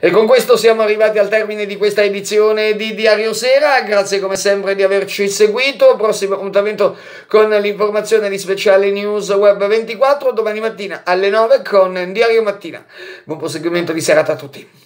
E con questo siamo arrivati al termine di questa edizione di Diario Sera, grazie come sempre di averci seguito, prossimo appuntamento con l'informazione di Speciale News Web 24, domani mattina alle 9 con Diario Mattina. Buon proseguimento di serata a tutti.